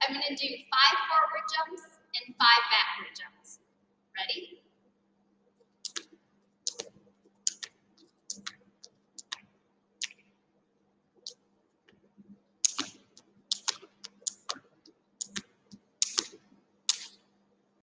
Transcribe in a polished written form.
I'm going to do 5 forward jumps and 5 backward jumps. Ready?